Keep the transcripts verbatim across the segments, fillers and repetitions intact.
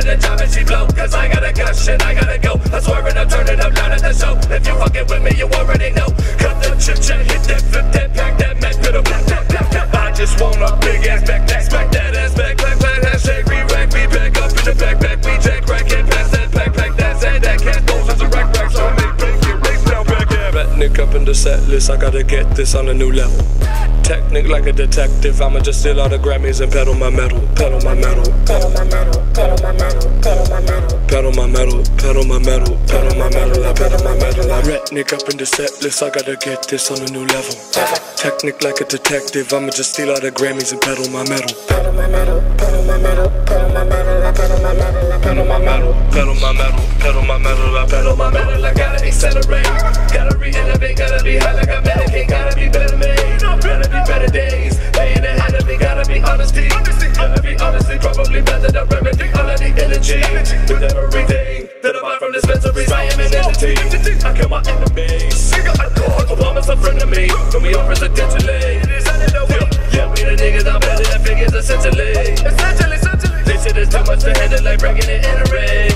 the job and she blow. Cause I got a gush and I gotta go. I swear and I'm turning up loud at the show. If you fucking with me, you already know. Cut the chit chat, hit that, flip that, pack that, match with a black, black, black, black. I just want a big ass back, back, smack that ass back, back, back, hashtag re-rack, we back up in the back, back, we jack, rack, and pass that pack, pack, that's and that cash goes as a rack, rack, so I make big, get race down, back, yeah. Ratnik up in the set list, I gotta get this on a new level. Technique like a detective, I'ma just steal all the Grammys and pedal my metal, pedal my metal, pedal my metal, pedal my metal, pedal my metal, pedal my metal, pedal my metal, pedal my metal, I pedal my metal. I Ratnik up in the set list, I gotta get this on a new level. Technique like a detective, I'ma just steal all the Grammys and pedal my metal, pedal my metal, pedal my metal, pedal my metal, I pedal my metal, I pedal my metal, pedal my metal, pedal my metal, I pedal my metal. I gotta accelerate, gotta re-innovate, gotta be high like a mannequin, gotta be better made, gotta be better days. Laying ahead of me, gotta be honesty, gotta be honestly, probably better than remedy. All of the energy, with everything that I buy from dispensaries, I am an entity. I kill my enemies. Obama's a friend of me, when we on presidentially. Yeah, we the niggas, I'm better than figures essentially. Essentially, essentially. This shit is too much to handle, like breaking it in a ring.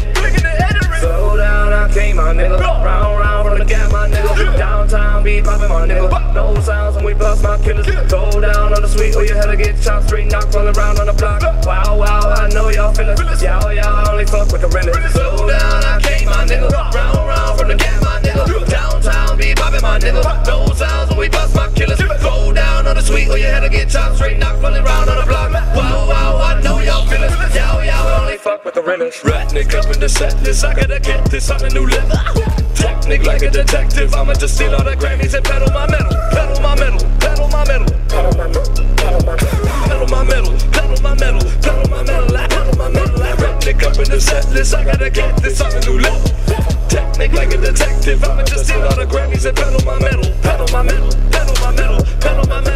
Slow down, I came, my nigga. Round, round from the gap, my nigga. Downtown, be poppin', my nigga. No sounds when we bust my killers. Go down on the suite, or your head'll get chopped. Straight knock, rolling around on the block. Wow, wow, I know y'all feelin'. Y'all, y'all only fuck with the realest. Slow down, I came, my nigga. Round, round from the gap, my nigga. Downtown, be poppin', my nigga. No sounds when we bust my killers. Go down on the suite, or your head'll get chopped. Straight knock, rolling around on the block. Wow, wow, I know y'all feelin'. Y'all, y'all only fuck with the realest. Ratnik up in the set list, I gotta get this on a new level. Technique like a detective, I'ma just steal all the Grammys and pedal my metal, pedal my metal, pedal my metal, pedal my metal, pedal my metal, pedal my metal, pedal my metal, pedal my metal, I pedal my metal. I Ratnik up in the set list, I gotta get this on a new level. Technique like a detective, I'ma just steal all the Grammys and pedal my metal, pedal my metal, pedal my metal, pedal my metal.